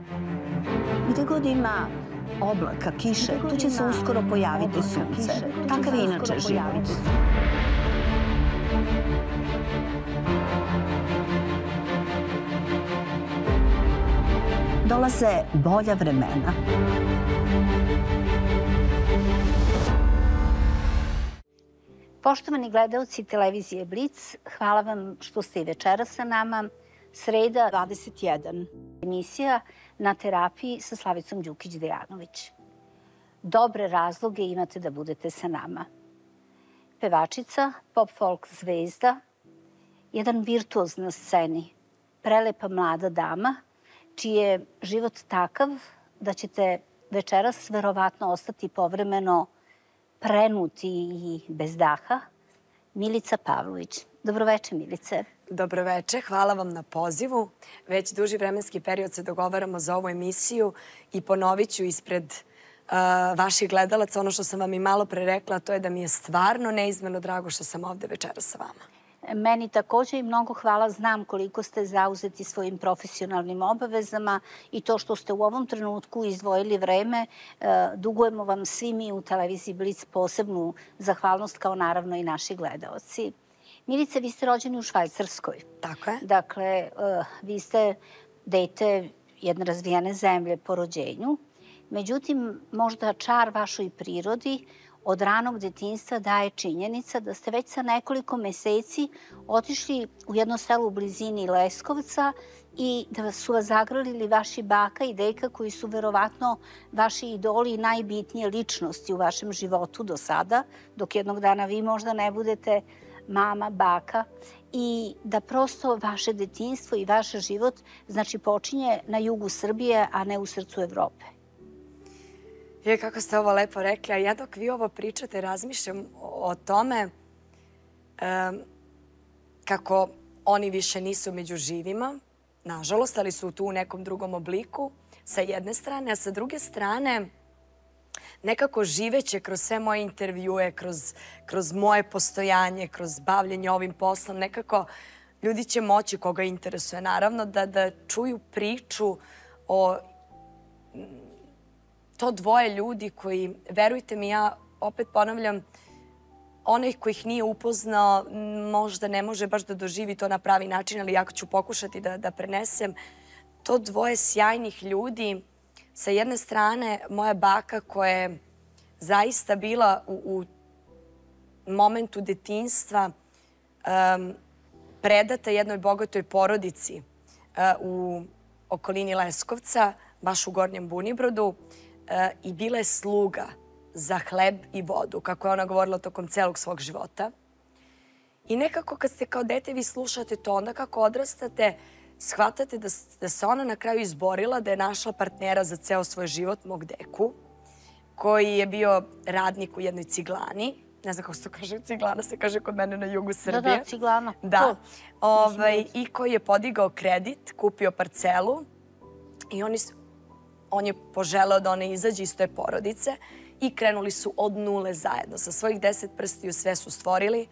Gde god ima oblaka, kiše, tu će se uskoro pojaviti sunce. Takav je inače život. Dolaze bolja vremena. Poštovani gledaoci televizije Blic, hvala vam što ste i večeras sa nama. Sreda 21. Emisija Na terapiji sa Slavicom Đukić-Dejanović. Dobre razloge imate da budete sa nama. Pevačica, pop-folk zvezda, jedan virtuoz na sceni, prelepa mlada dama, čiji je život takav da ćete večeras verovatno ostati povremeno prenuti i bez daha, Milica Pavlović. Dobroveče, Milice. Dobroveče, hvala vam na pozivu. Već duži vremenski period se dogovaramo za ovu emisiju i ponovit ću ispred vaših gledalaca ono što sam vam i malo pre rekla, to je da mi je stvarno neizmerno drago što sam ovde večeras sa vama. Meni takođe i mnogo hvala, znam koliko ste zauzeti svojim profesionalnim obavezama i to što ste u ovom trenutku izdvojili vreme. Dugujemo vam svi mi u televiziji Blic posebnu zahvalnost, kao naravno i naši gledaoci. Milice, vi ste rođeni u Švajcarskoj. Tako je. Dakle, vi ste dete jedne razvijene zemlje po rođenju. Međutim, možda čar vašoj prirodi od ranog detinjstva daje činjenica da ste već sa nekoliko meseci otišli u jedno selo u blizini Leskovca i da su vas zagrlili vaši baka i deka koji su verovatno vaši idoli i najbitnije ličnosti u vašem životu do sada, dok jednog dana vi možda ne budete mama, baka, i da prosto vaše detinjstvo i vaš život znači počinje na jugu Srbije, a ne u srcu Evrope. Kako ste ovo lepo rekli, a ja dok vi ovo pričate razmišljam o tome kako oni više nisu među živima, nažalost, ali su tu u nekom drugom obliku sa jedne strane, a sa druge strane nekako živeće kroz sve moje intervjue, kroz moje postojanje, kroz bavljenje ovim poslom, nekako ljudi će moći, koga interesuje naravno, da čuju priču o to dvoje ljudi koji, verujte mi, ja opet ponavljam, onaj ko ih nije upoznao možda ne može baš da doživi to na pravi način, ali ja ću pokušati da prenesem. To dvoje sjajnih ljudi, sa jedne strane moja baka koja je zaista bila u momentu detinjstva predata jednoj bogatoj porodici u okolini Leskovca, baš u Gornjem Bunibrodu, i bila je sluga za hleb i vodu, kako je ona govorila tokom celog svog života. I nekako kad ste kao dete vi slušate to, onda kako odrastate, shvatate da se ona na kraju izborila, da je našla partnera za ceo svoj život, mog deku, koji je bio radnik u jednoj ciglani. Ne znam kako se to kaže, ciglana se kaže kod mene na jugu Srbije. Da, ciglana. Da. I koji je podigao kredit, kupio parcelu i on je poželeo da ona izađe iz te porodice i krenuli su od nule zajedno. Sa svojih 10 prstiju sve su stvorili.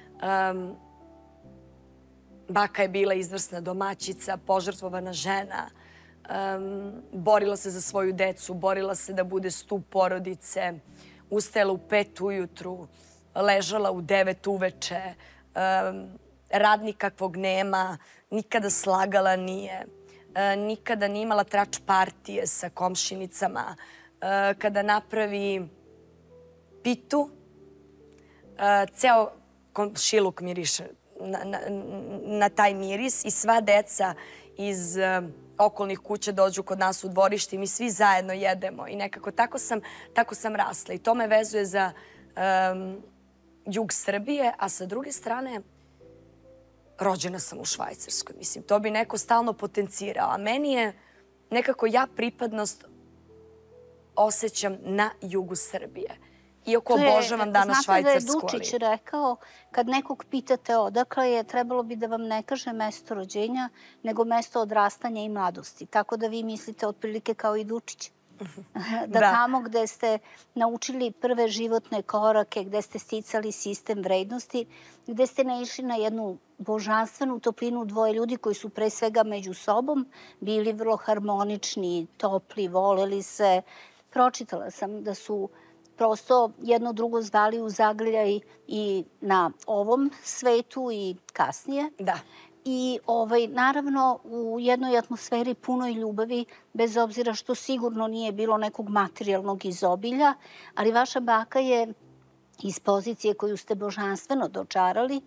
Baka je bila izvrsna domaćica, požrtvovana žena, borila se za svoju decu, borila se da bude stup porodice, ustajala u 5 ujutru, ležala u 9 uveče, rad nikakvog nema, nikada slagala nije, nikada nije imala trač partije sa komšinicama. Kada napravi pitu, ceo komšiluk miriše na taj miris i sva deca iz okolnih kuća dođu kod nas u dvorište i mi svi zajedno jedemo. I nekako tako sam rasla. I to me vezuje za jug Srbije, a sa druge strane rođena sam u Švajcarskoj. Mislim, to bi neko stalno potencirao. A meni je nekako ja pripadnost osjećam na jugu Srbije. Iako obožavam danas Švajcarsku. Znate da je Dučić rekao, kad nekog pitate odakle je, trebalo bi da vam ne kaže mesto rođenja, nego mesto odrastanja i mladosti. Tako da vi mislite otprilike kao i Dučić. Da Da. tamo gde ste naučili prve životne korake, gde ste sticali sistem vrednosti, gde ste naišli na jednu božanstvenu toplinu dvoje ljudi koji su pre svega među sobom bili vrlo harmonični, topli, voleli se. Pročitala sam da su prosto jedno drugo zvali u zagrljaj i na ovom svetu i kasnije. Da. I naravno u jednoj atmosferi punoj ljubavi, bez obzira što sigurno nije bilo nekog materijalnog izobilja, ali vaša baka je iz pozicije koju ste božanstveno dočarali,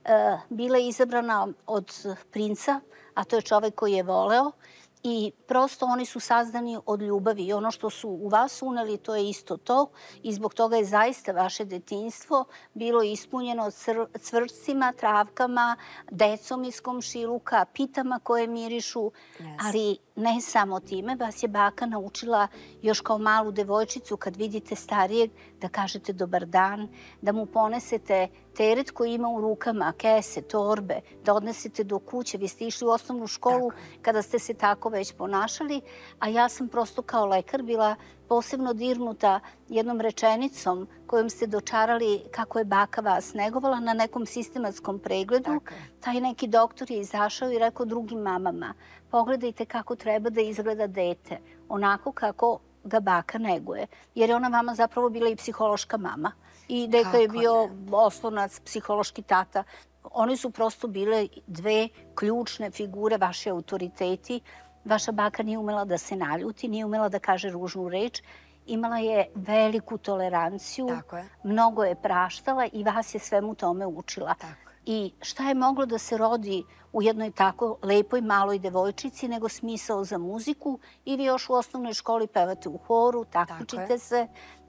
bila je izabrana od princa, a to je čovek koji je voleo, i prosto oni su sazdani od ljubavi i ono što su u vas uneli to je isto to i zbog toga je zaista vaše detinjstvo bilo ispunjeno cvrčcima, travkama, decom iz komšiluka, pitama koje mirišu, ali ne samo time. Vas je baka naučila još kao malu devojčicu kad vidite starijeg da kažete dobar dan, da mu ponesete teret koji ima u rukama, kese, torbe, da odnesete do kuće. Vi ste išli u osnovnu školu kada ste se tako već ponašali, a ja sam prosto kao lekar bila posebno dirnuta jednom rečenicom kojom ste dočarali kako je baka vas negovala na nekom sistematskom pregledu. Taj neki doktor je izašao i rekao drugim mamama, pogledajte kako treba da izgleda dete, onako kako ga baka neguje. Jer je ona vama zapravo bila i psihološka mama. I deka je bio oslonac, psihološki tata. Oni su prosto bile dve ključne figure, vaši autoriteti. Vaša baka nije umela da se naljuti, nije umela da kaže ružnu reč. Imala je veliku toleranciju, mnogo je praštala i vas je svemu tome učila. I šta je moglo da se rodi u jednoj tako lepoj maloj devojčici nego smisao za muziku i vi još u osnovnoj školi pevate u horu, takmičite se.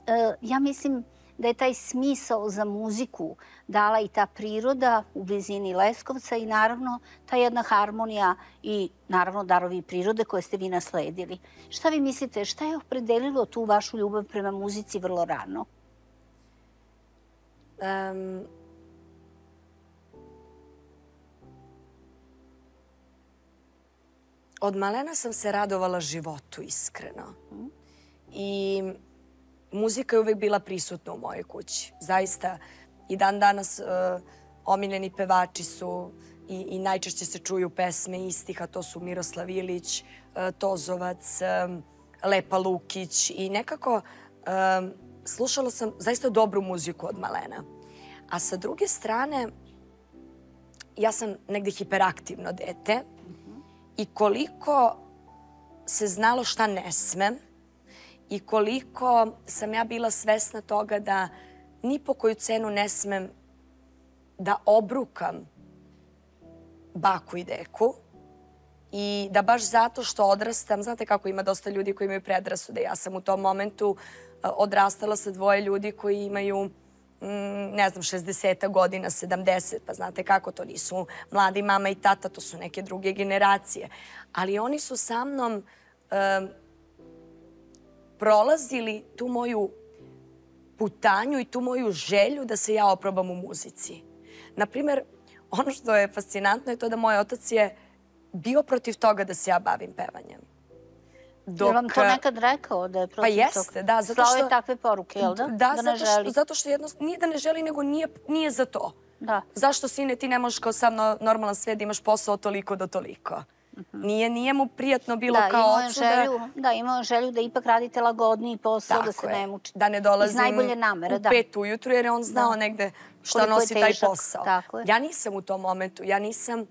Ja mislim da je taj smisao za muziku dala i ta priroda u blizini Leskovca i naravno ta jedna harmonija i naravno darovi prirode koje ste vi nasledili. Šta vi mislite, šta je opredelilo tu vašu ljubav prema muzici vrlo rano? Od malena sam se radovala životu, iskreno. I muzika je uvek bila prisutna u mojoj kući. Zaista, i dan danas omiljeni pevači su i najčešće se čuju pesme istih, a to su Miroslav Ilić, Tozovac, Lepa Lukić i nekako slušala sam zaista dobru muziku od malena. A sa druge strane, ja sam negde hiperaktivno dete i koliko se znalo šta ne smem i koliko sam ja bila svesna toga da ni po koju cenu ne smem da obrukam baku i deku i da baš zato što odrastam, znate kako ima dosta ljudi koji imaju predrasude. Ja sam u tom momentu odrastala sa dvoje ljudi koji imaju, ne znam, 60 godina, 70, pa znate kako, to nisu mladi mama i tata, to su neke druge generacije. Ali oni su sa mnom prolazili tu moju putanju i tu moju želju da se ja oprobam u muzici. Naprimer, ono što je fascinantno je to da moj otac je bio protiv toga da se ja bavim pevanjem. Je vam to nekad rekao da je protiv toga? Pa jeste, da. Slao je takve poruke, jel da? Da, zato što jednostavno, nije da ne želi, nego nije za to. Zašto, sine, ti ne možeš kao sam normalan svet da imaš posao toliko do toliko? Nije mu prijatno bilo kao ocu da... Da, imao želju da ipak radite lagodniji posao, da se ne mučite. Da ne dolazim u 5 ujutru, jer je on znao negde šta nosi taj posao. Ja nisam u tom momentu. Ja nisam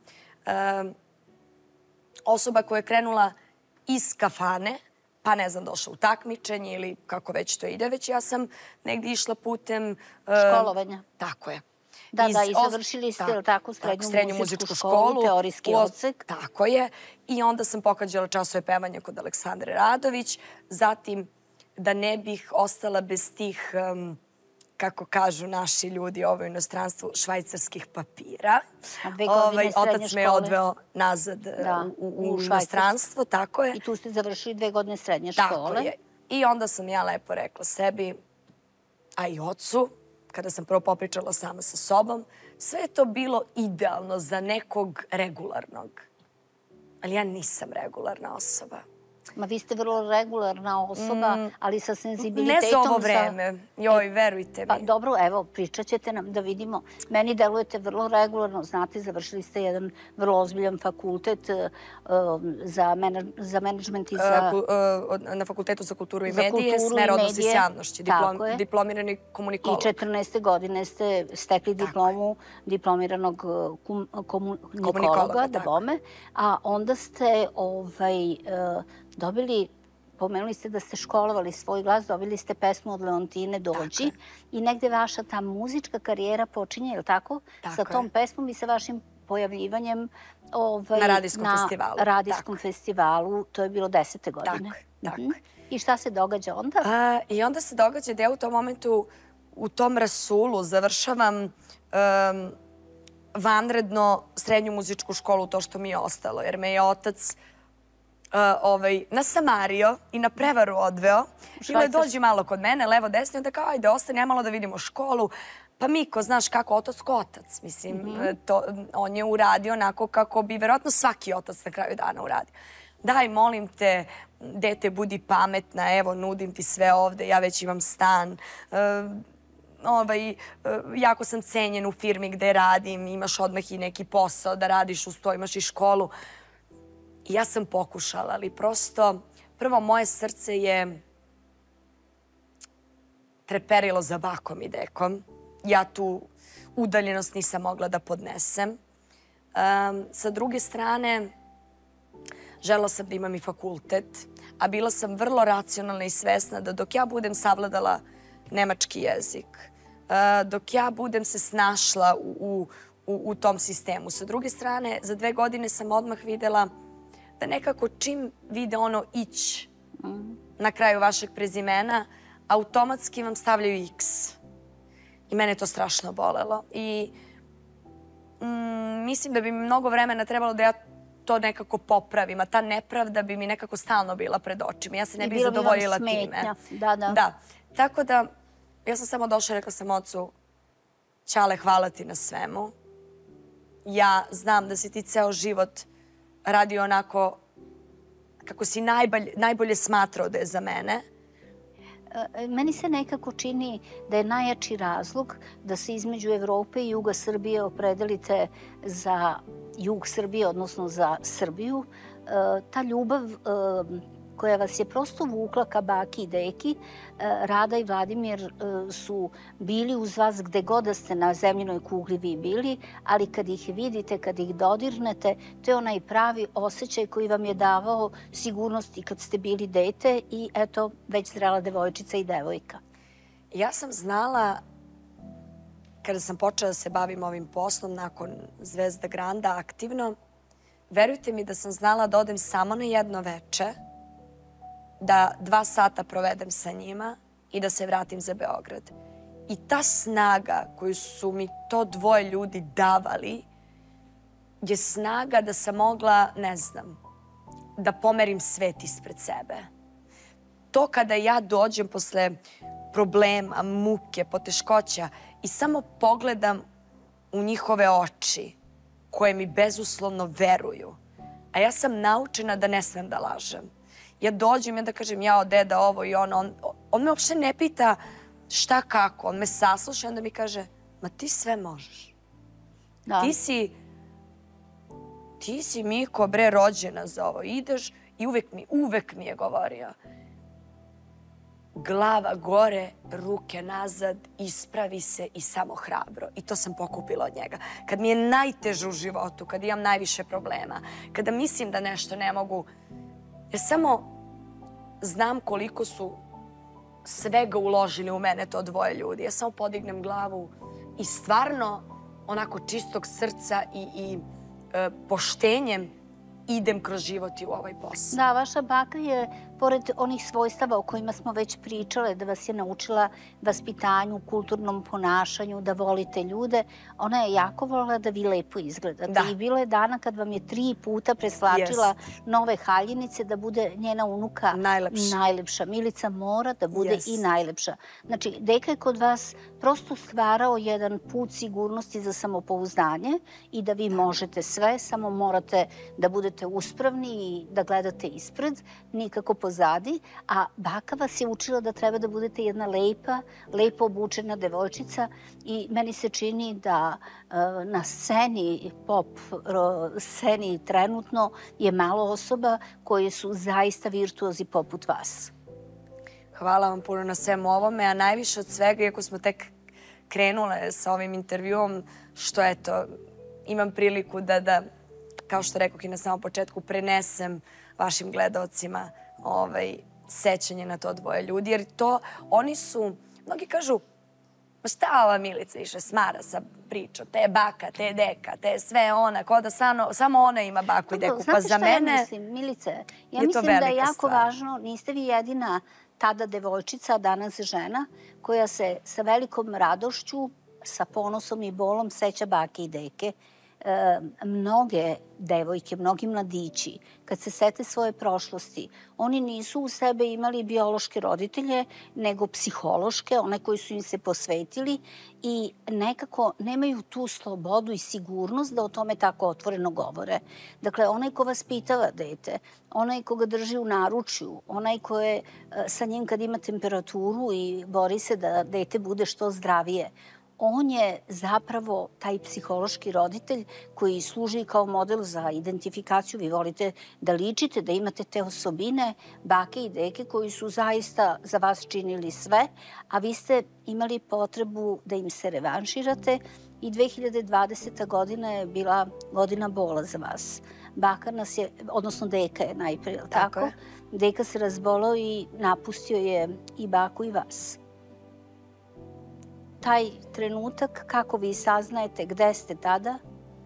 osoba koja je krenula iz kafane, pa ne znam, došla u takmičenje ili kako već to ide, već ja sam negde išla putem... Školovanja. Tako je. Da, i završili ste tako srednju muzičku školu, teorijski odsek. Tako je. I onda sam pohađala časove pevanja kod Aleksandre Radović. Zatim, da ne bih ostala bez tih, kako kažu naši ljudi u inostranstvu, švajcarskih papira. Otac me je odveo nazad u inostranstvo, tako je. I tu ste završili 2 godine srednje škole. Tako je. I onda sam ja lepo rekla sebi, a i ocu, kada sam prvo popričala sama sa sobom, sve je to bilo idealno za nekog regularnog. Ali ja nisam regularna osoba. Ma vi ste vrlo regularna osoba, ali sa senzibilitetom. Ne za ovo vreme. Joj, verujte mi. Pa dobro, evo, pričat ćete nam da vidimo. Meni delujete vrlo regularno. Znate, završili ste jedan vrlo ozbiljan fakultet za menadžment i za... Na Fakultetu za kulturu i medije, smer odnosi s javnošću. Diplomirani komunikolog. I 14. godine ste stekli diplomu diplomiranog komunikologa, da bome. A onda ste dobili, pomenuli ste da ste školovali svoj glas, dobili ste pesmu od Leontine Dođi i negde vaša ta muzička karijera počinje, je li tako? Sa tom pesmom i sa vašim pojavljivanjem na radijskom festivalu. To je bilo 10. godine. Tako. I šta se događa onda? I onda se događa da ja u tom momentu, u tom rasulu, završavam vanredno srednju muzičku školu, to što mi je ostalo, jer me je otac nasamario i na prevaru odveo. Bilo je dođi malo kod mene, levo, desno, i onda kao, ajde, ostani, ja malo da vidimo školu. Pa Miko, znaš kako, otac ko otac. Mislim, on je uradio onako kako bi verovatno svaki otac na kraju dana uradio. Daj, molim te, dete, budi pametna, evo, nudim ti sve ovde, ja već imam stan. Jako sam cenjen u firmi gde radim, imaš odmah i neki posao da radiš uz to, imaš i školu. I ja sam pokušala, ali prosto, prvo moje srce je treperilo za bakom i dekom. Ja tu udaljenost nisam mogla da podnesem. Sa druge strane, želela sam da imam i fakultet, a bila sam vrlo racionalna i svesna da dok ja budem savladala nemački jezik, dok ja budem se snašla u tom sistemu. Sa druge strane, za 2 godine sam odmah videla da nekako čim vide ono ić na kraju vašeg prezimena, automatski vam stavljaju X. I mene je to strašno bolelo. I mislim da bi mi mnogo vremena trebalo da ja to nekako popravim, a ta nepravda bi mi nekako stalno bila pred očima. Ja se ne bih zadovoljila time. Da. Tako da, ja sam samo došla i rekla sam ocu, Ćale, hvala ti na svemu. Ja znam da si ti ceo život radio onako kako si najbolje smatrao da je za mene. Meni se nekako čini da je najjači razlog da se između Evrope i juga Srbije opredelite za jug Srbije, odnosno za Srbiju. Ta ljubav koja vas je prosto vukla ka baki i deki. Rada i Vladimir su bili uz vas gde god da ste na zemljinoj kugli vi bili, ali kad ih vidite, kad ih dodirnete, to je onaj pravi osjećaj koji vam je davao sigurnost i kad ste bili dete i eto, već zrela devojčica i devojka. Ja sam znala, kada sam počela da se bavim ovim poslom nakon Zvezda Granda aktivno, verujte mi da sam znala da odem samo na jedno veče, da 2 sata provedem sa njima i da se vratim za Beograd. I ta snaga koju su mi to 2 ljudi davali je snaga da sam mogla, ne znam, da pomerim svet ispred sebe. To kada ja dođem posle problema, muke, poteškoća i samo pogledam u njihove oči koje mi bezuslovno veruju, a ja sam naučena da ne smem da lažem. Ja dođem i onda kažem, jao, deda, ovo i ono. On me uopšte ne pita šta kako. On me sasluša i onda mi kaže, ma ti sve možeš. Ti si, Miko, bre, rođena za ovo. Ideš i uvek mi je govorio. Glava gore, ruke nazad, ispravi se i samo hrabro. I to sam pokupila od njega. Kad mi je najteže u životu, kad imam najviše problema, kada mislim da nešto ne mogu, ja samo znam koliko su svega uložili u mene to 2 ljudi. Ja samo podignem glavu i stvarno onako čistog srca i poštenjem idem kroz život i u ovaj posao. Da, vaša baka je, pored onih svojstava o kojima smo već pričale, da vas je naučila vaspitanju, kulturnom ponašanju, da volite ljude, ona je jako volila da vi lepo izgledate. I bilo je dana kad vam je 3 puta preslačila nove haljinice da bude njena unuka najlepša. Milica mora da bude i najlepša. Znači, deka je kod vas prosto stvarao jedan put sigurnosti za samopouzdanje i da vi možete sve, samo morate da budete budete uspravni i da gledate ispred, nikako pozadi, a baka vas je učila da treba da budete jedna lepo obučena devojčica i meni se čini da na sceni, pop sceni trenutno je malo osoba koje su zaista virtuozi poput vas. Hvala vam puno na svemu ovome, a najviše od svega, iako smo tek krenule sa ovim intervjuom, što eto, imam priliku da kao što rekoh i na samom početku, prenesem vašim gledaocima sećanje na to dvoje ljudi. Jer to, oni su, mnogi kažu, ma šta ova Milica više smara sa pričom, te baka, te deka, te sve ona, kao da samo ona ima baku i deku. Pa za mene ja mislim, Milice? Ja mislim da je jako važno, niste vi jedina tada devojčica, danas žena, koja se sa velikom radošću, sa ponosom i bolom seća bake i deke. Mnoge devojke, mnogi mladići, kad se sete svoje prošlosti, oni nisu u sebe imali biološke roditelje, nego psihološke, one koji su im se posvetili i nekako nemaju tu slobodu i sigurnost da o tome tako otvoreno govore. Dakle, onaj ko vas pitava dete, onaj ko ga drži u naručju, onaj ko je sa njim kad ima temperaturu i bori se da dete bude što zdravije, on je zapravo taj psihološki roditelj koji služi kao model za identifikaciju. Vi volite da ličite, da imate te osobine, bake i deke koji su zaista za vas činili sve, a vi ste imali potrebu da im se revanširate i 2020. godina je bila godina bola za vas. Baka nas je, odnosno deka je najprije, tako? Deka se razbolao i napustio je i baku i vas. Taj trenutak, kako vi saznajete gde ste tada?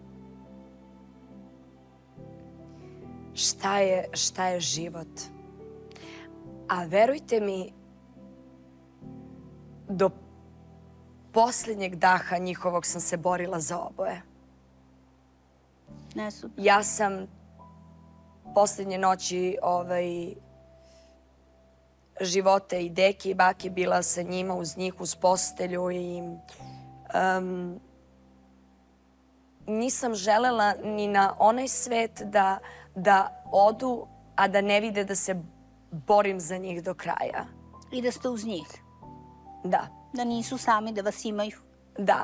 Šta je život? A verujte mi, do poslednjeg daha njihovog sam se borila za oboje. Ja sam poslednje noći živote i deke i bake bila sa njima, uz njih, uz postelju i nisam želela ni na onaj svet da odu, a da ne vide da se borim za njih do kraja. I da ste uz njih? Da. Da nisu sami, da vas imaju? Da.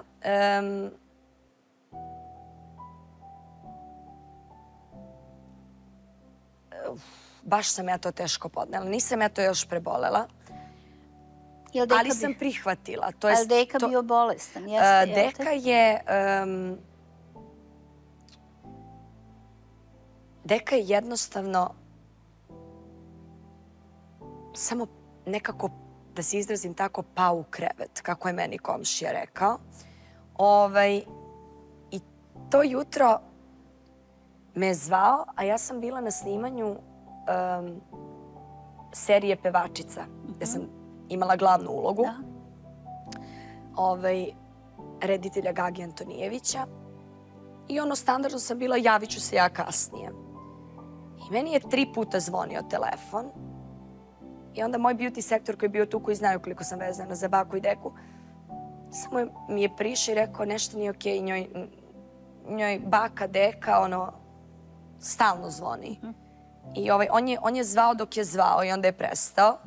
Baš sam ja to teško podnela. Nisam ja to još prebolela, ali sam prihvatila. Ali deka bio bolestan, Deka je... Deka je jednostavno samo nekako, da se izrazim tako, pao u krevet, kako je meni komšija rekao. I to jutro me je zvao, a ja sam bila na snimanju serije Pevačica, gde sam imala glavnu ulogu. Reditelja Gagi Antonijevića. I standardno sam bila, javit ću se ja kasnije. I meni je 3 puta zvonio telefon. I onda moj beauty sektor koji je bio tu, koji znaju koliko sam vezana za baku i deku, samo mi je prišao i rekao nešto nije okej, njoj baka, deka, stalno zvoni. I on je zvao dok je zvao i onda je prestao.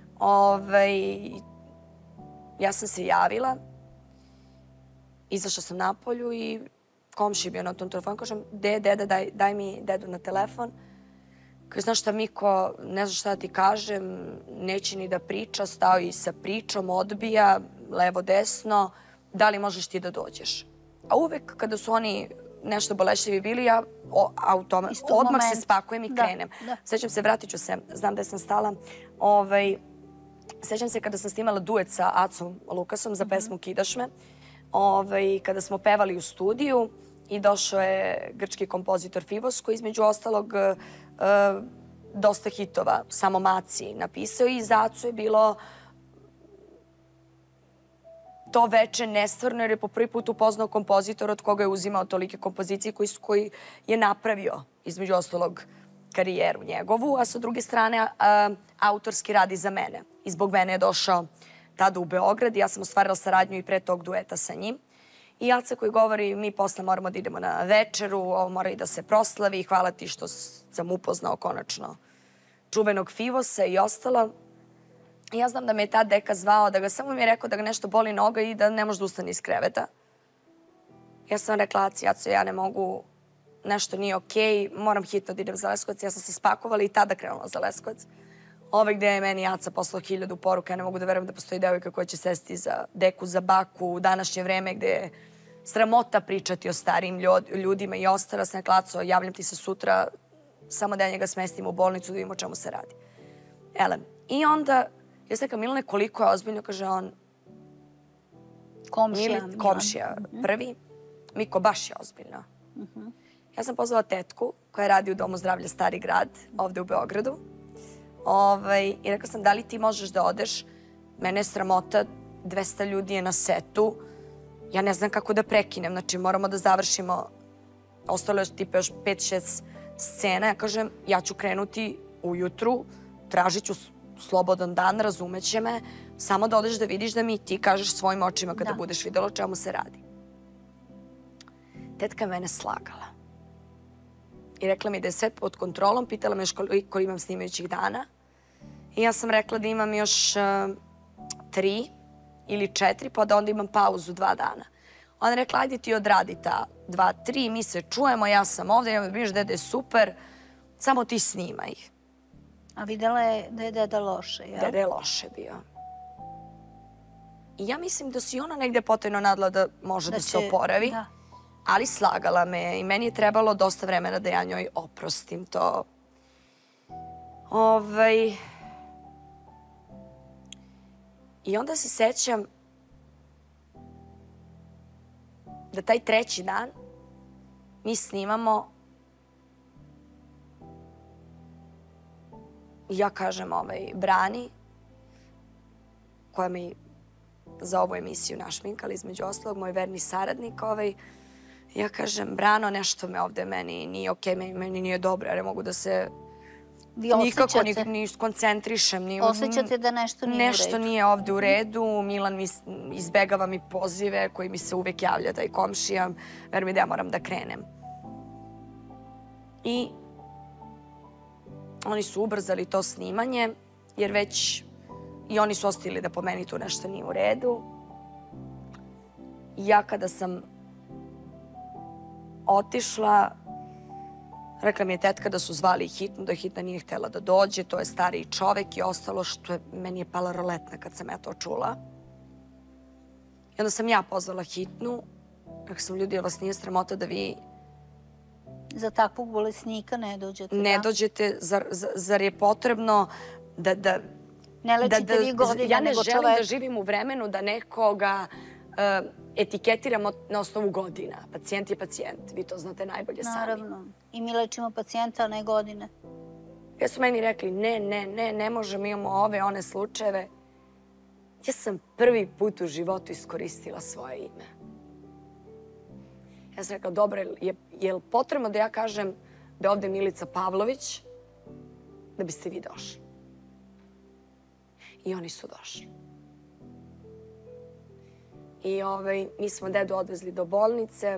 Ja sam se javila, izašla sam napolju i komši je bio na tom telefonu. Kažem, deda, daj mi dedu na telefon. Kaže, znaš šta, Miko, ne znam šta da ti kažem, neće ni da priča, stao i sa pričom, odbija, levo, desno, da li možeš ti da dođeš? A uvek kada su oni nešto bolešljivi bili, ja odmah se spakujem i krenem. Sećam se, vratit ću se, znam da sam stala. Sećam se kada sam snimala duet sa Acom Lukasom za pesmu Kidaš me, kada smo pevali u studiju i došao je grčki kompozitor Fivos, koji između ostalog dosta hitova, samo Maci napisao, i za Acu je bilo to veče nestvarno, jer je po prvi put upoznao kompozitor od koga je uzimao tolike kompozicije, koji je napravio, između ostalog, karijeru njegovu, a sa druge strane autorski radi za mene. I zbog mene je došao tada u Beograd i ja sam ostvarila saradnju i pre tog dueta sa njim. I Aca koji govori, mi posle moramo da idemo na večeru, ovo mora i da se proslavi, hvala ti što sam upoznao konačno čuvenog Fivosa i ostalo. I ja znam da me je tad deka zvao, da ga samo mi je rekao da ga nešto boli noga i da ne može da ustane iz kreveta. Ja sam rekla Aci, Aco, ja ne mogu, nešto nije okej, moram hitno da idem za Leskovac. Ja sam se spakovala i tada krenula za Leskovac. Gde je meni Aca poslao 1000 poruka, ja ne mogu da verujem da postoji devojka koja će sesti za deku, za baku u današnje vreme gde je sramota pričati o starijim ljudima i ostala. Sam rekla, Aco, javljam ti se sutra, samo da ja njega smestim u bolnicu da vidimo o čemu se radi. Elem, i onda, ja sam rekla, Milane, koliko je ozbiljno, kaže on, komšija prvi, Miko, baš je ozbiljno. Ja sam pozvala tetku koja radi u Domu zdravlja Stari grad, ovde u Beogradu. I rekla sam, da li ti možeš da odeš? Mene je sramota, 200 ljudi je na setu. Ja ne znam kako da prekinem, znači moramo da završimo. Ostalo je tipa još 5-6 scena. Ja kažem, ja ću krenuti ujutru, tražit ću slobodan dan, razumeće me, samo da odeš da vidiš da mi ti kažeš svojim očima kada budeš videla o čemu se radi. Tetka je mene slagala. I rekla mi da je sve pod kontrolom, pitala me još koliko imam snimajućih dana. I ja sam rekla da imam još 3 ili 4, pa da onda imam pauzu 2 dana. Ona je rekla, ajde ti odradi ta 2, 3, mi se čujemo, ja sam ovdje, vidiš dede je super, samo ti snimaj. A videla je da je deda loše, jel? Deda je loše bio. I ja mislim da si ona negde potajno nadala da može da se oporavi. Ali slagala me i meni je trebalo dosta vremena da ja njoj oprostim to. I onda se sećam da taj 3. dan mi snimamo i ja kažem Brani, koja me za ovu emisiju našminkala, između ostalog, moj verni saradnik, ja kažem, Brano, nešto me ovde meni nije okej, meni nije dobro, ja ne mogu da se nikako ni skoncentrišem. Osjećate da nešto nije u redu? Nešto nije ovde u redu. Milan izbegava mi pozive koji mi se uvek javlja, taj komšija. Verujem mi da ja moram da krenem. I oni su ubrzali to snimanje, jer već i oni su ostavili da po meni tu nešto nije u redu. I ja kada sam otišla, rekla mi je tetka da su zvali hitnu, da hitna nije htela da dođe, to je stariji čovek i ostalo što meni je pala roletna kad sam ja to čula. I onda sam ja pozvala hitnu, rekla sam, ljudi, vas nije sramota da vi za takvog bolesnika ne dođete? Ne dođete, zar je potrebno da ne lečite vi godina, ja ne želim da živim u vremenu da nekoga etiketiramo na osnovu godina. Pacijent je pacijent. Vi to znate najbolje sami. Naravno. I mi lečimo pacijenta, a ne godine. Ja su meni rekli, ne možemo, imamo ove, one slučajeve. Ja sam prvi put u životu iskoristila svoje ime. Ja sam rekla, dobro, je li potrebno da ja kažem da je ovde Milica Pavlović da biste vi došli? I oni su došli. I mi smo dedu odvezli do bolnice.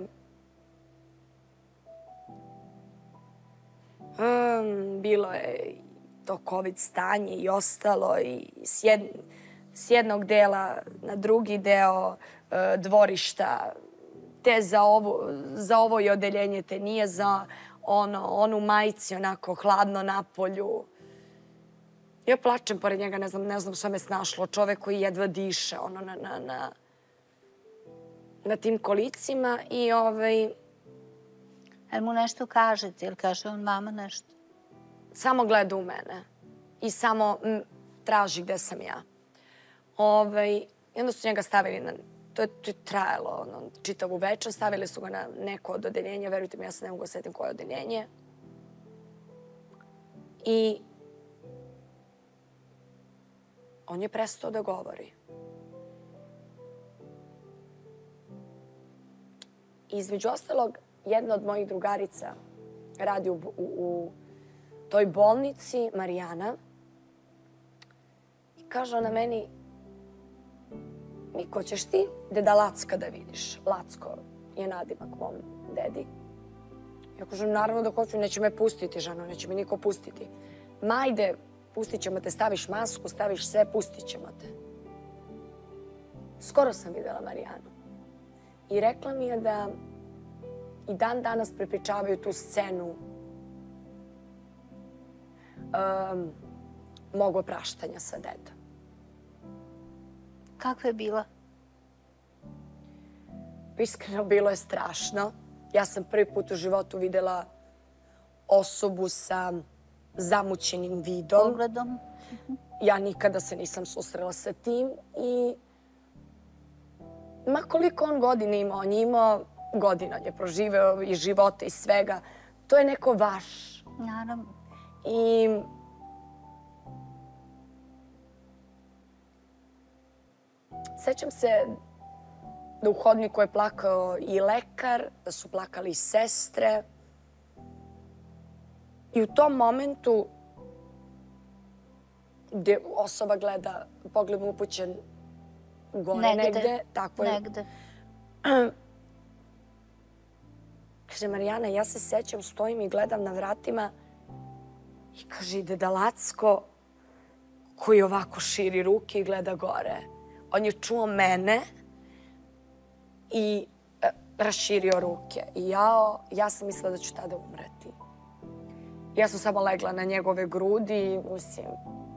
Bilo je to COVID stanje i ostalo. I s jednog dela na drugi deo dvorišta. Te za ovo je odeljenje, te nije za onu majici, onako hladno na polju. Ja plačem pored njega, ne znam šta me snašlo. Čovek koji jedva diše, na tim kolicima i Jel mu nešto kažete? Jel kaže on vama nešto? Samo gleda u mene i samo traži gde sam ja. I onda su njega stavili na... To je trajalo čitavu večer. Stavili su ga na neko od odeljenja. Verujte mi, ja se ne mogu setim koje odeljenje. I on je prestao da govori. Između ostalog, jedna od mojih drugarica radi u toj bolnici, Marijana. I kaže ona meni, Miko, ćeš ti deda Lacka da vidiš? Lacko je nadimak mom dedi. Ja kažem, naravno da hoću, neće me pustiti, ženo, neće me niko pustiti. Majde, pustit ćemo te, staviš masku, staviš sve, pustit ćemo te. Skoro sam videla Marijanu. I rekla mi je da i dan danas prepričavaju tu scenu mog opraštanja sa dedom. Kakva je bila? Iskreno, bilo je strašno. Ja sam prvi put u životu videla osobu sa zamućenim vidom. Pogledom? Ja nikada se nisam susrela sa tim i ma koliko on godina imao, on je imao godina, on je proživeo i života i svega. To je neko vaš. Naravno. I sećam se da u hodniku je plakao i lekar, da su plakali i sestre. I u tom momentu gdje osoba gleda pogledom upućen gore negde. Tako je. Negde. Kaže, Marijana, ja se sećam, stojim i gledam na vratima i kaže, deda Lacko koji ovako širi ruke i gleda gore. On je čuo mene i raširio ruke. I ja sam mislila da ću tada umreti. Ja sam samo legla na njegove grudi i mislim...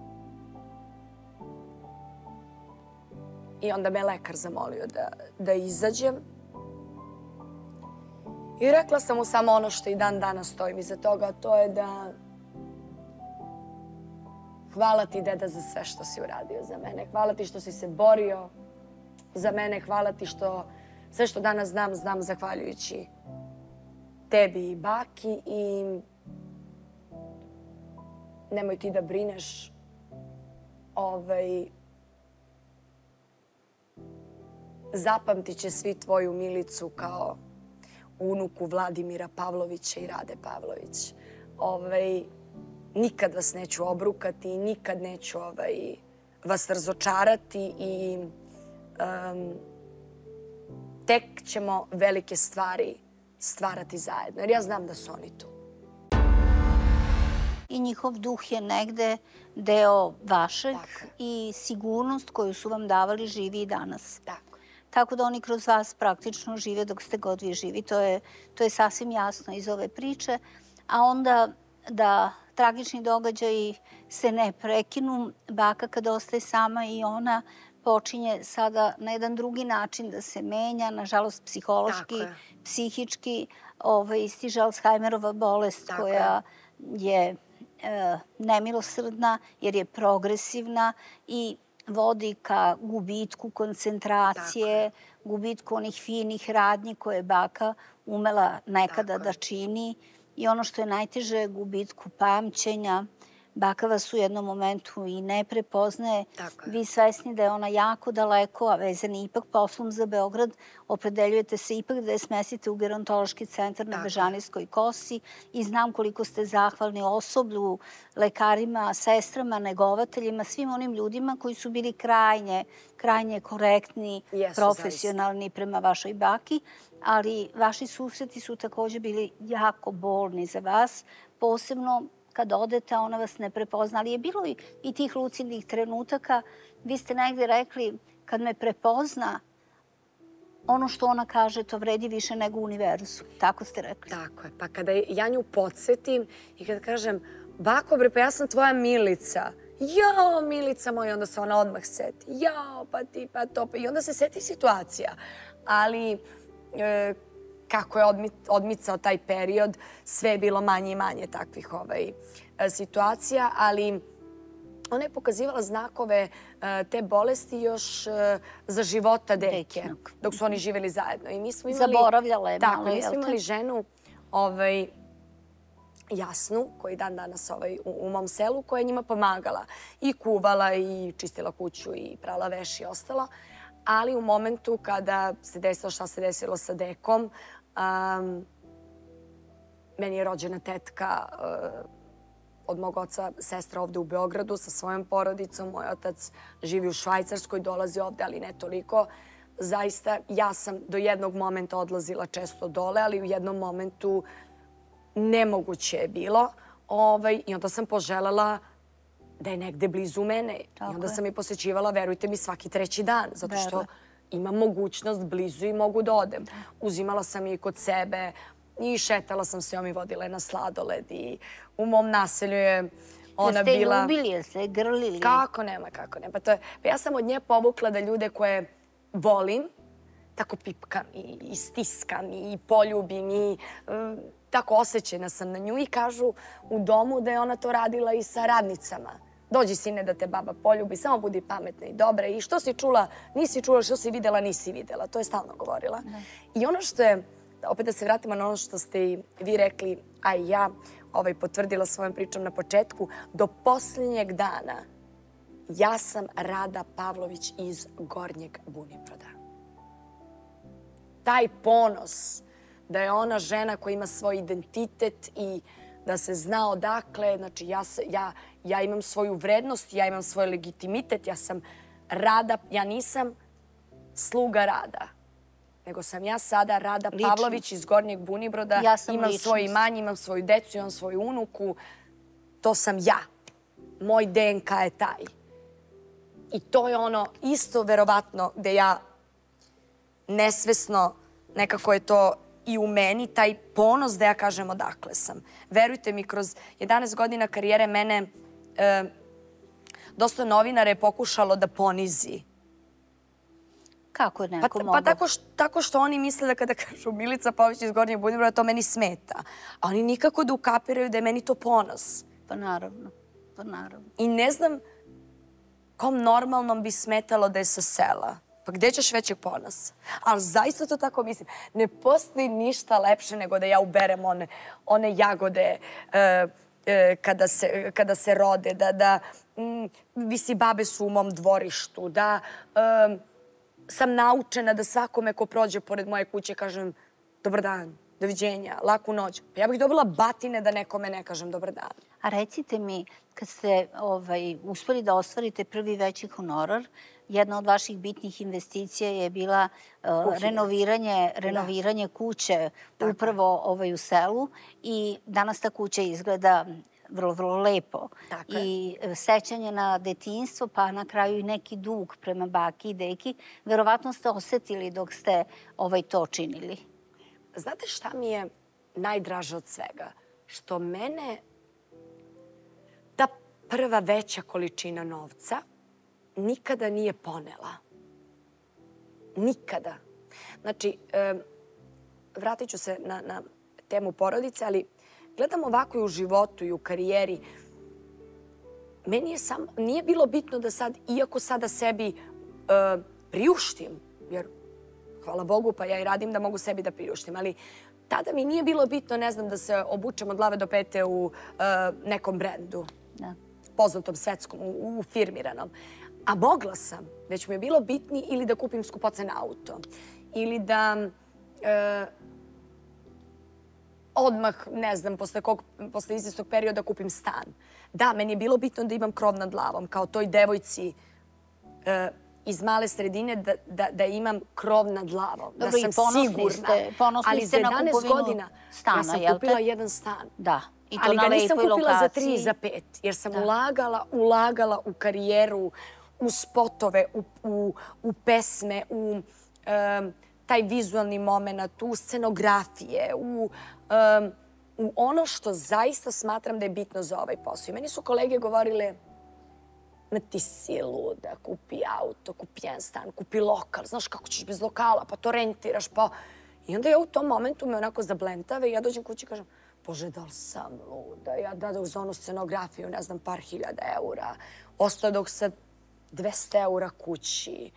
I onda me lekar zamolio da izađem. I rekla sam mu samo ono što i dan danas stojim iza toga, a to je da hvala ti, deda, za sve što si uradio za mene. Hvala ti što si se borio za mene. Hvala ti što sve što danas znam zahvaljujući tebi i baki. I nemoj ti da brineš. Zapamtit će svi tvoju Milicu kao unuku Vladimira Pavlovića i Rade Pavlović. Nikad vas neću obrukati i nikad neću vas razočarati i tek ćemo velike stvari stvarati zajedno. Jer ja znam da su oni tu. I njihov duh je negde deo vašeg i sigurnost koju su vam davali živi i danas. Tako da oni kroz vas praktično žive dok ste god vi živi. To je sasvim jasno iz ove priče. A onda da tragični događaji se ne prekinu, baka kada ostaje sama i ona počinje sada na jedan drugi način da se menja, nažalost psihološki, psihički, stiže Alzheimerova bolest koja je nemilosrdna jer je progresivna i vodi ka gubitku koncentracije, gubitku onih finih radnji koje je baka umela nekada da čini i ono što je najteže, gubitku pamćenja. Baka vas u jednom momentu i ne prepoznaje. Vi svesni da je ona jako daleko, a vezani ipak poslom za Beograd, opredeljujete se ipak da je smestite u gerontološki centar na Bežanijskoj kosi i znam koliko ste zahvalni osoblju, lekarima, sestrama, negovateljima, svim onim ljudima koji su bili krajnje korektni, profesionalni prema vašoj baki, ali vaši susreti su također bili jako bolni za vas, posebno kad odete, ona vas ne prepozna. Ali je bilo i tih lucidnih trenutaka. Vi ste negdje rekli, kad me prepozna, ono što ona kaže, to vredi više nego univerzum. Tako ste rekli. Tako je. Pa kada ja nju podsjetim i kada kažem, bako bre, pa ja sam tvoja Milica. Jao, Milica moja, onda se ona odmah seti. Jao, pa ti, pa to. I onda se seti situacija. Ali kako je odmicao taj period, sve je bilo manje i manje takvih situacija, ali ona je pokazivala znakove te bolesti još za života deke, dok su oni živjeli zajedno. Zaboravljala je malo, tako, mi smo imali ženu Jasnu, koji dan danas u mom selu, koja je njima pomagala. I kuvala, i čistila kuću, i prala veš i ostalo. Ali u momentu kada se desilo šta se desilo sa dekom, meni je rođena tetka od mog oca sestra ovde u Beogradu sa svojom porodicom. Moj otac živi u Švajcarskoj, dolazi ovde, ali ne toliko. Zaista, ja sam do jednog momenta odlazila često dole, ali u jednom momentu nemoguće je bilo. I onda sam poželjela da je negde blizu mene. I onda sam i posećivala, verujte mi, svaki 3. dan, zato što imam mogućnost blizu i mogu da odem. Uzimala sam je kod sebe i šetala sam se, i vodila je na sladoled. I u mom naselju je ona bila... Jeste ljubili, jeste grlili? Kako nema. Pa ja sam od nje povukla da ljude koje volim, tako pipkam i stiskam i poljubim i tako osjećena sam na nju i kažu u domu da je ona to radila i sa radnicama. Dođi, sine, da te baba poljubi, samo budi pametna i dobra. I što si čula, nisi čula, što si videla, nisi videla. To je stalno govorila. I ono što je, opet da se vratimo na ono što ste i vi rekli, a i ja potvrdila svojom pričom na početku, do posljednjeg dana ja sam Rada Pavlović iz Gornjeg Bunibroda. Taj ponos da je ona žena koja ima svoj identitet i da se zna odakle. Znači, ja imam svoju vrednost, ja imam svoj legitimitet, ja sam Rada, ja nisam sluga Rada, nego sam ja sada Rada Pavlović iz Gornjeg Bunibroda. Imam svoje imanje, imam svoju decu, imam svoju unuku. To sam ja. Moj DNK je taj. I to je ono isto verovatno gde ja nesvesno, nekako je to i u meni, taj ponos da ja kažem odakle sam. Verujte mi, kroz 11 godina karijere mene dosta novinara je pokušalo da ponizi. Kako je neko mogao? Pa tako što oni misle da kada kažu Milica Pavlović iz Gornjeg Bunibroda, to meni smeta. A oni nikako da ukapiraju da je meni to ponos. Pa naravno. I ne znam kom normalnom bi smetalo da je sa sela. Pa gde ćeš većeg ponosa? Ali zaista to tako mislim. Ne postoji ništa lepše nego da ja uberem one jagode kada se rode, da visi babe su u mom dvorištu, da sam naučena da svakome ko prođe pored moje kuće kažem dobar dan, doviđenja, laku noć. Pa ja bih dobila batine da nekome ne kažem dobar dan. A recite mi, kad ste uspeli da ostvarite prvi veći honorar, jedna od vaših bitnih investicija je bila renoviranje kuće upravo u selu i danas ta kuća izgleda vrlo, vrlo lepo. I sećanje na detinjstvo, pa na kraju i neki dug prema baki i deki, verovatno ste osetili dok ste to činili. Znate šta mi je najdraže od svega? Što mene ta prva veća količina novca nikada nije ponela. Nikada. Znači, vratit ću se na temu porodice, ali gledam ovako i u životu i u karijeri. Meni nije bilo bitno da sad, iako sada sebi priuštim, jer hvala Bogu, pa ja i radim da mogu sebi da priuštim, ali tada mi nije bilo bitno, ne znam, da se obučem od glave do pete u nekom brendu, poznatom svetskom, u firmiranom. A mogla sam, već mi je bilo bitni ili da kupim skupocen auto, ili da odmah, ne znam, posle izvesnog perioda kupim stan. Da, meni je bilo bitno da imam krov nad glavom, kao toj devojci iz male sredine, da imam krov nad glavom, da sam sigurna. Ponosni ste na kupovinu stana, jel te? Ja sam kupila jedan stan. Da. Ali ga nisam kupila za 3 za 5, jer sam ulagala u karijeru, u spotove, u pesme, u taj vizualni moment, u scenografije, u ono što zaista smatram da je bitno za ovaj posao. I meni su kolege govorile, ma ti si luda, kupi auto, kupi jedan stan, kupi lokal, znaš kako ćeš bez lokala, pa to rentiraš, pa... I onda ja u tom momentu me onako zablentave i ja dođem kući i kažem, Bože, da li sam luda? Ja dada uz onu scenografiju, ne znam, par hiljada eura. Ostadog sa 200 eura kući.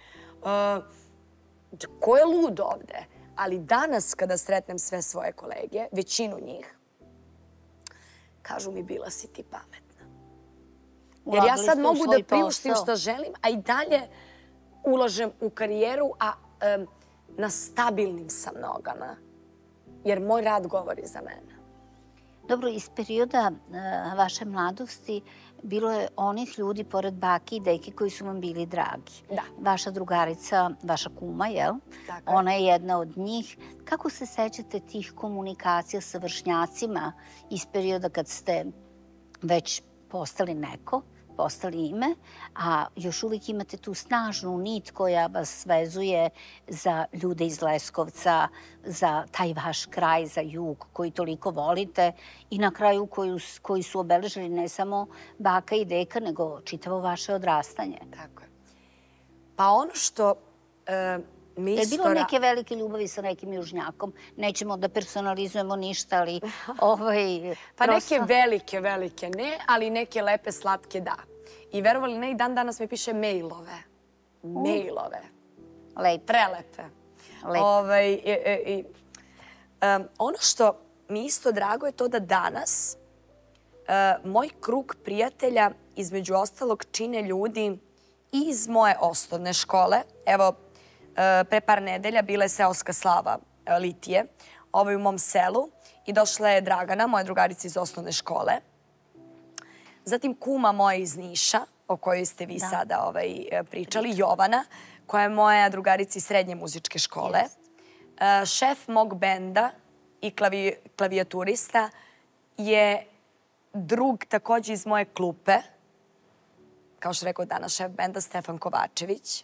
Ko je lud ovde? Ali danas kada sretnem sve svoje kolege, većinu njih, kažu mi bila si ti pametna. Jer ja sad mogu da priuštim što želim, a i dalje ulažem u karijeru, a na stabilnim sam nogama. Jer moj rad govori za mene. Dobro, iz perioda vaše mladosti bilo je onih ljudi pored baki i deki koji su vam bili dragi. Da. Vaša drugarica, vaša kuma, jel? Tako je. Ona je jedna od njih. Kako se sećate tih komunikacija sa vršnjacima iz perioda kad ste već postali neko, postali ime, a još uvijek imate tu snažnu nit koja vas vezuje za ljude iz Leskovca, za taj vaš kraj, za jug koji toliko volite i na kraju koji su obeležili ne samo baka i deka, nego čitavo vaše odrastanje. Tako je. Pa ono što mi Je isto... bilo neke velike ljubavi sa nekim južnjakom? Nećemo da personalizujemo ništa, ali Pa prosto... neke velike ne, ali neke lepe, slatke da. I verovali ne, i dan danas mi piše mailove. Mailove. Lepo. Prelepe. Lepo. Ono što mi isto drago je to da danas moj krug prijatelja, između ostalog, čine ljudi iz moje osnovne škole. Evo, pre par nedelja bila je seoska slava Litije u mom selu i došla je Dragana, moja drugarica iz osnovne škole. Zatim kuma moja iz Niša, o kojoj ste vi sada pričali, Jovana, koja je moja drugarica iz srednje muzičke škole. Šef mog benda i klavijaturista je drug također iz moje klupe, kao što rekao danas šef benda Stefan Kovačević.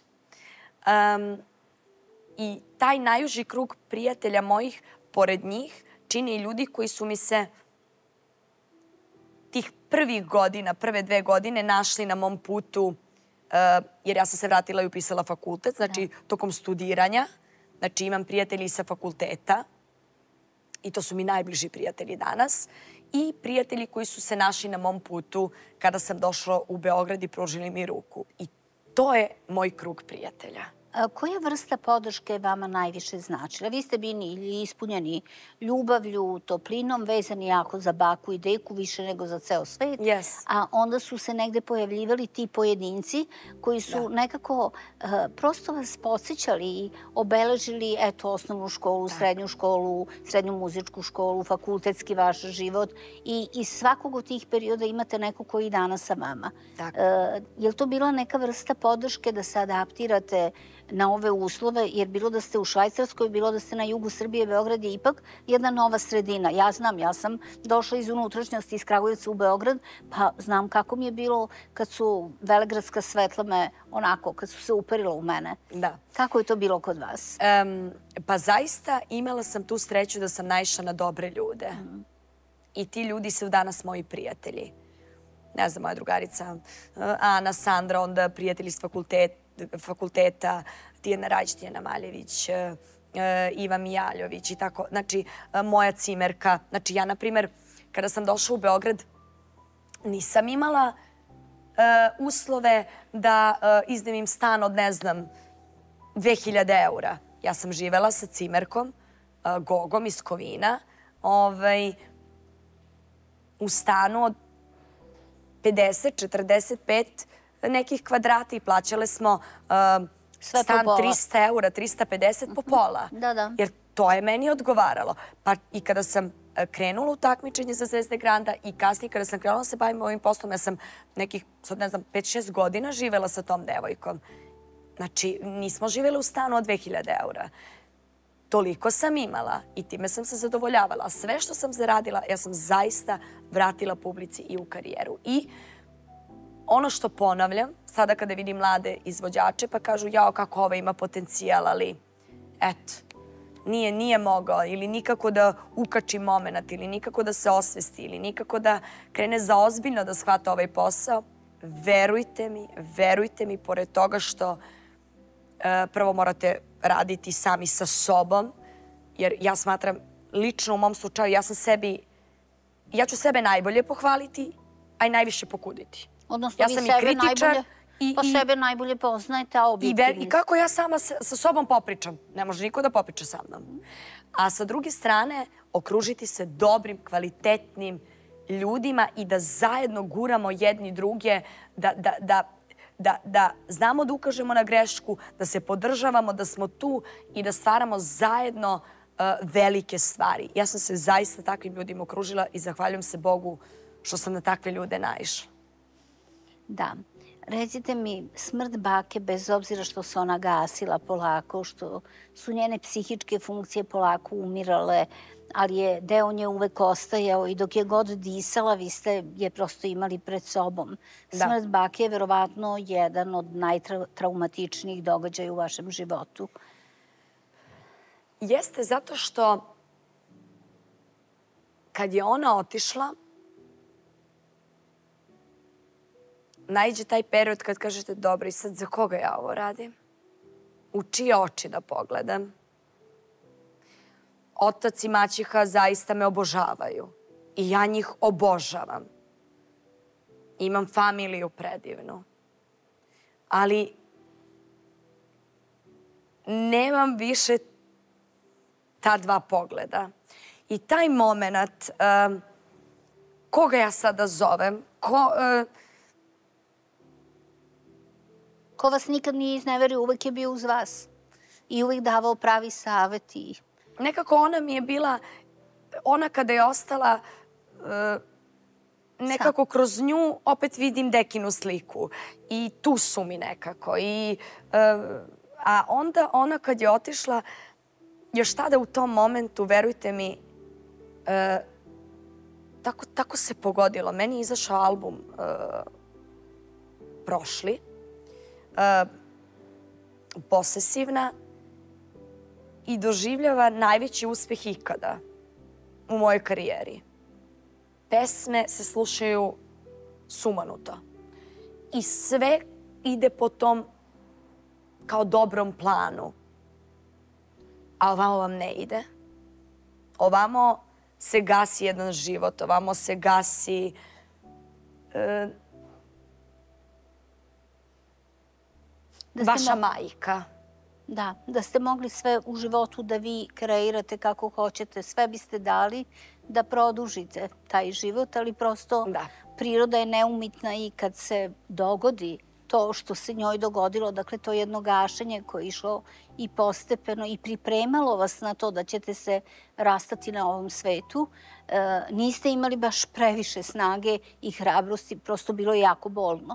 I taj najuži krug prijatelja mojih, pored njih, čini i ljudi koji su mi se tih prvih godina, prve 2 godine našli na mom putu, jer ja sam se vratila i upisala fakultet, znači tokom studiranja. Znači imam prijatelji sa fakulteta i to su mi najbliži prijatelji danas. I prijatelji koji su se našli na mom putu kada sam došla u Beograd i pružili mi ruku. I to je moj krug prijatelja. Koja vrsta podrške vama najviše značila? Vi ste bili ispunjeni ljubavlju, toplinom, vezani jako za baku i deku, više nego za ceo svet. A onda su se negde pojavljivali ti pojedinci koji su nekako prosto vas podsjećali i obeležili osnovnu školu, srednju školu, srednju muzičku školu, fakultetski vaš život. I iz svakog od tih perioda imate neko koji je danas sa vama. Je li to bila neka vrsta podrške da se adaptirate na ove uslove, jer bilo da ste u Švajcarskoj, bilo da ste na jugu Srbije, Beograd je ipak jedna nova sredina. Ja znam, ja sam došla iz unutrašnjosti, iz Kragujevca u Beograd, pa znam kako mi je bilo kad su velegradska svetla me onako, kad su se uperila u mene. Kako je to bilo kod vas? Pa zaista imala sam tu sreću da sam naišla na dobre ljude. I ti ljudi su danas moji prijatelji. Ne znam, moja drugarica Ana, Sandra, onda prijatelji iz fakulteta, Tijana Rajić, Tijana Maljević, Iva Mijaljović i tako. Znači, moja cimerka. Znači, ja, na primjer, kada sam došla u Beograd, nisam imala uslove da iznajmim stan od, ne znam, 2000 eura. Ja sam živela sa cimerkom, Gogom iz Kovina, u stanu od 50, 45 nekih kvadrata i plaćale smo stan 300 eura, 350 po pola. Jer to je meni odgovaralo. Pa i kada sam krenula u takmičenje za Zvezde Granda i kasnije kada sam krenula da se bavim ovim poslom, ja sam nekih, ne znam, 5-6 godina živela sa tom devojkom. Znači, nismo živjeli u stanu od 2000 eura. Toliko sam imala i time sam se zadovoljavala. A sve što sam zaradila, ja sam zaista vratila publici i u karijeru. I ono što ponavljam, sada kada vidim mlade izvođače, pa kažu, jao, kako ovo ima potencijal, ali eto, nije mogao ili nikako da ukači moment ili nikako da se osvesti ili nikako da krene zaozbiljno da shvata ovaj posao. Verujte mi, pored toga što prvo morate raditi sami sa sobom, jer ja smatram, lično u mom slučaju, ja ću sebe najbolje pohvaliti, a i najviše pokuditi. Odnosno, vi sebe najbolje poznajete, a objektivni. I kako ja sama sa sobom popričam. Ne može niko da popriča sa mnom. A sa druge strane, okružiti se dobrim, kvalitetnim ljudima i da zajedno guramo jedni druge, da znamo da ukažemo na grešku, da se podržavamo, da smo tu i da stvaramo zajedno velike stvari. Ja sam se zaista takvim ljudima okružila i zahvaljujem se Bogu što sam na takve ljude naišla. Da. Recite mi, smrt bake, bez obzira što se ona gasila polako, što su njene psihičke funkcije polako umirale, ali je deo nje uvek ostajao i dok je god disala, vi ste je prosto imali pred sobom. Smrt bake je verovatno jedan od najtraumatičnijih događaja u vašem životu. Jeste zato što kad je ona otišla, naiđe taj period kad kažete dobro i sad za koga ja ovo radim? U čije oči da pogledam? Otac i maćeha zaista me obožavaju i ja njih obožavam. Imam familiju predivnu. Ali nemam više ta dva pogleda. I taj moment, koga ja sada zovem, Ko vas nikad nije izneverio, uvek je bio uz vas. I uvek davao pravi savet. Nekako ona mi je bila, ona kada je ostala, nekako kroz nju opet vidim dekinu sliku. I tu su mi nekako. A onda ona kad je otišla, još tada u tom momentu, verujte mi, tako se pogodilo. Meni je izašao album prošli, Posesivna, i doživljava najveći uspeh ikada u mojoj karijeri. Pesme se slušaju sumanuto. I sve ide po tom kao dobrom planu. A ovamo vam ne ide. Ovamo se gasi jedan život, ovamo se gasi vaša majka. Da, da ste mogli sve u životu da vi kreirate kako hoćete, sve biste dali da produžite taj život, ali prosto priroda je neumitna i kad se dogodi to što se njoj dogodilo, dakle to jedno gašenje koje je išlo i postepeno i pripremalo vas na to da ćete se rastati na ovom svetu, niste imali baš previše snage i hrabrosti, prosto bilo je jako bolno.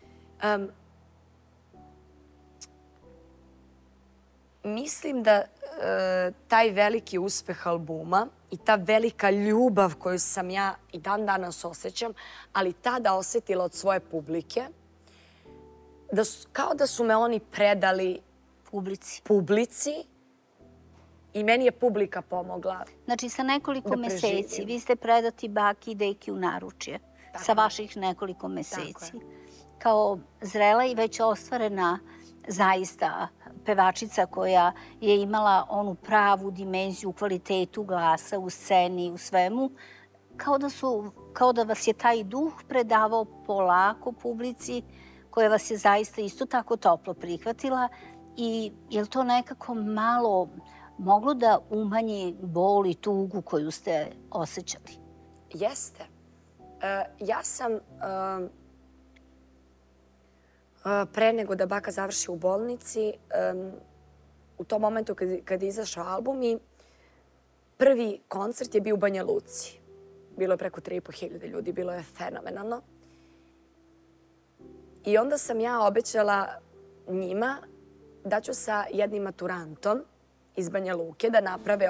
Mislim da taj veliki uspeh albuma i ta velika ljubav koju sam ja i dan danas osjećam, ali tada osjetila od svoje publike, kao da su me oni predali publici i meni je publika pomogla. Znači, sa nekoliko meseci vi ste predati baki i deki u naručje. Sa vaših nekoliko meseci. Kao zrela i već ostvarena zaista pevačica koja je imala onu pravu dimenziju, kvalitetu glasa u sceni, u svemu, kao da vas je taj duh predavao polako publici koja vas je zaista isto tako toplo prihvatila i je li to nekako malo moglo da umanji bol i tugu koju ste osjećali? Jeste. Ja sam pre nego da baka završi u bolnici, u tom momentu kad je izašao album i prvi koncert je bio u Banja Luci. Bilo je preko 3.500 ljudi, bilo je fenomenalno. I onda sam ja obećala njima da ću sa jednim maturantom iz Banja Luke da naprave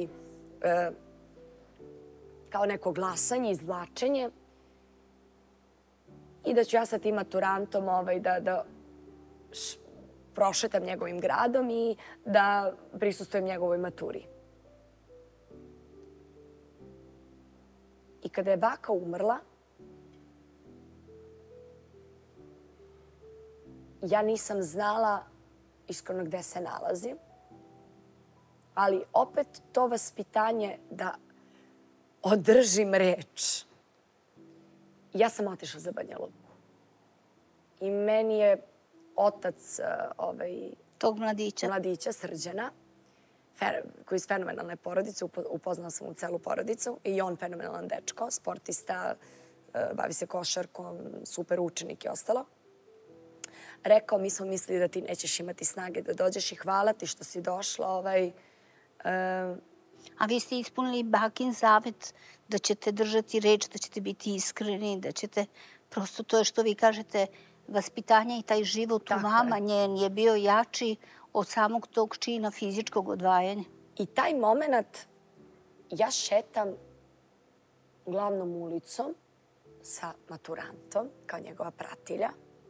kao neko glasanje, izvlačenje i da ću ja sa tim maturantom da prošetam njegovim gradom i da prisustvujem njegovoj maturi. I kada je baka umrla, ja nisam znala iskreno gde se nalazim, ali opet to vaspitanje da održim reč. Ja sam otišla za Banja Luku. I meni je otac tog mladića, Srđana, koji je iz fenomenalne porodice, upoznala sam mu celu porodicu, i on fenomenalan dečko, sportista, bavi se košarkom, super učenik i ostalo. Rekao, mi smo mislili da ti nećeš imati snage da dođeš i hvala ti što si došla. A vi ste ispunili bakin zavet da ćete držati reč, da ćete biti iskreni, da ćete, prosto to je što vi kažete, vaspitanje i taj život u vama njen je bio jači od samog tog čina fizičkog odvajanja. I taj moment ja šetam glavnom ulicom sa maturantom kao njegova pratilja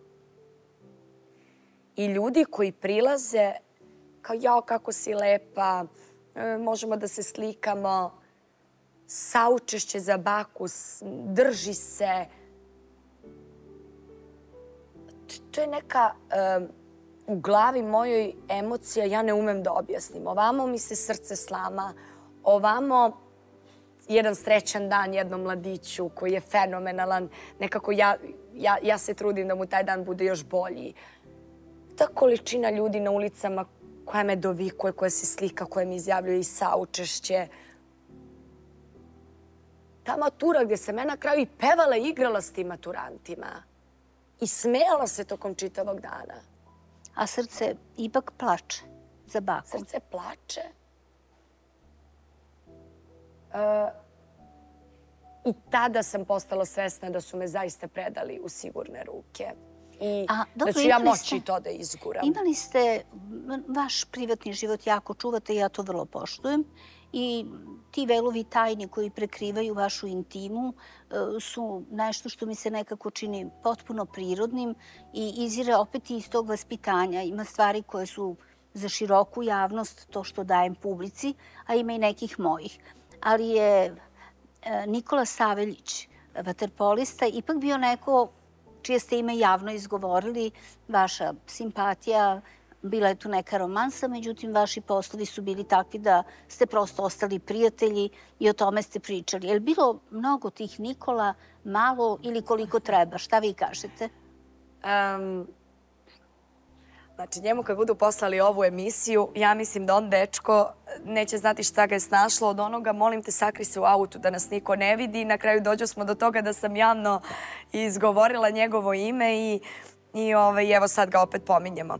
i ljudi koji prilaze kao jao kako si lepa, možemo da se slikamo, saučešće za baku, drži se. To je neka u glavi mojoj emocija, ja ne umem da objasnim. Ovamo mi se srce slama, ovamo jedan srećan dan jednom mladiću koji je fenomenalan. Nekako ja se trudim da mu taj dan bude još bolji. Ta količina ljudi na ulicama koja me dovikuje, koja se slika, koja mi izjavljuje i saučešće. Ta matura gdje sam ja na kraju i pevala i igrala s tim maturantima. I smejala se tokom čitavog dana. A srce ipak plače za bakom. Srce plače. I tada sam postala svesna da su me zaista predali u sigurne ruke. I da ću ja moći to da izguram. Imali ste, vaš privatni život jako čuvate i ja to vrlo poštujem. I ti velovi tajni koji prekrivaju vašu intimu su nešto što mi se nekako čini potpuno prirodnim i izvire opet iz tog vaspitanja. Ima stvari koje su za široku javnost, to što dajem publici, a ima i nekih mojih. Ali je Nikola Saveljić, vaterpolista, ipak bio neko čije ste ime javno izgovorili, vaša simpatija, bila je tu neka romansa, međutim, vaši poslovi su bili takvi da ste prosto ostali prijatelji i o tome ste pričali. Je li bilo mnogo tih Nikola, malo ili koliko treba? Šta vi kažete? Znači, njemu kad budu poslali ovu emisiju, ja mislim da on, dečko, neće znati šta ga je snašlo od onoga, molim te, sakri se u autu da nas niko ne vidi. Na kraju dođo smo do toga da sam javno izgovorila njegovo ime i evo sad ga opet pominjemo.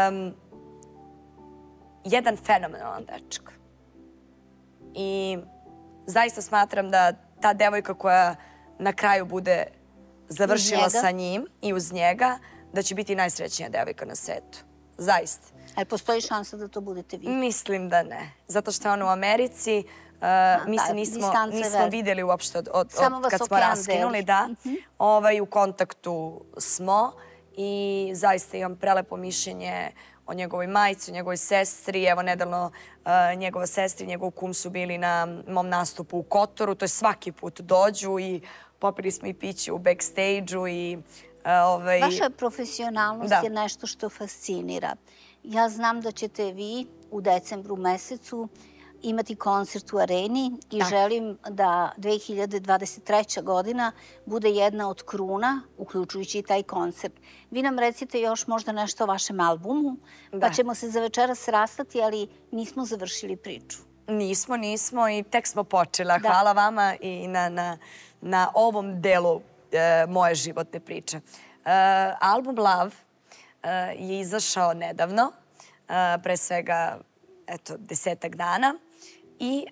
Jedan fenomenalan dečko. I zaista smatram da ta devojka koja na kraju bude završila sa njim i uz njega, da će biti najsrećnija devojka na svetu. Zaista. Ali postoji šansa da to budete vi? Mislim da ne. Zato što je on u Americi. Mi se nismo vidjeli uopšte od kad smo raskinuli. U kontaktu smo i zaista imam prelepo mišljenje o njegovoj majci, o njegovoj sestri. Evo, nedavno njegova sestra i njegov kum su bili na mom nastupu u Kotoru. To je svaki put dođu i popili smo i piće u backstage-u i vaša profesionalnost je nešto što fascinira. Ja znam da ćete vi u decembru mesecu imati koncert u Areni i želim da 2023. godina bude jedna od kruna, uključujući i taj koncert. Vi nam recite još možda nešto o vašem albumu, pa ćemo se za večeras rastati, ali nismo završili priču. Nismo i tek smo počela. Hvala vama i na ovom delu moje životne priče. Album Love je izašao nedavno, pre svega 10 dana i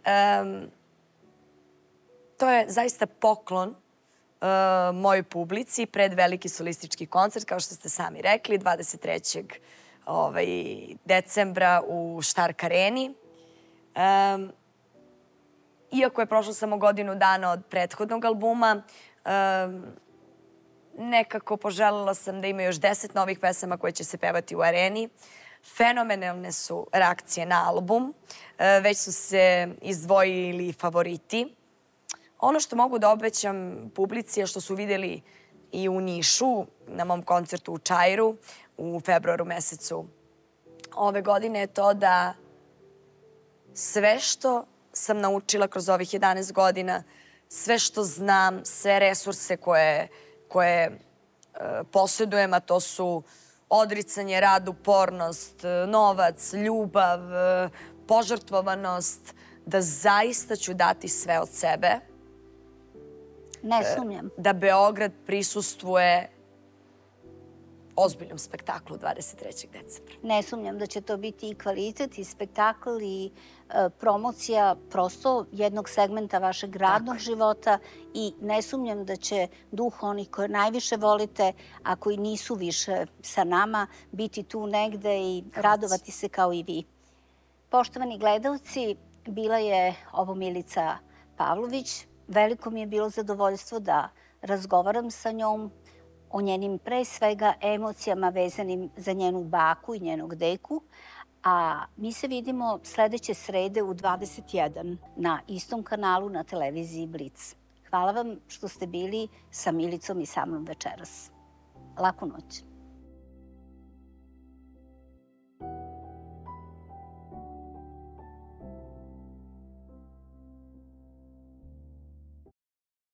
to je zaista poklon mojoj publici pred veliki solistički koncert, kao što ste sami rekli, 23. decembra u Štark Areni. Iako je prošlo samo godinu dana od prethodnog albuma, nekako poželjela sam da ima još 10 novih pesama koje će se pevati u Areni. Fenomenalne su reakcije na album. Već su se izdvojili favoriti. Ono što mogu da obećam publici je što su vidjeli i u Nišu, na mom koncertu u Čairu, u februaru mesecu ove godine, je to da sve što sam naučila kroz ovih 11 godina, sve što znam, sve resurse koje posjedujem, a to su odricanje, rad, upornost, novac, ljubav, požrtvovanost, da zaista ću dati sve od sebe. Ne sumnjam. Da Beograd prisustvuje ozbiljnom spektaklu 23. decembra. Ne sumnjam da će to biti i kvalitet, i spektakl, i promocija prosto jednog segmenta vašeg radnog života i ne sumnjam da će duh onih koje najviše volite, a koji nisu više sa nama, biti tu negde i radovati se kao i vi. Poštovani gledalci, bila je ovo Milica Pavlović. Veliko mi je bilo zadovoljstvo da razgovaram sa njom o njenim pre svega emocijama vezanim za njenu baku i njenog deku, a mi se vidimo sledeće srede u 21 na istom kanalu na televiziji Blic. Hvala vam što ste bili sa Milicom i sa mnom večeras. Laku noć.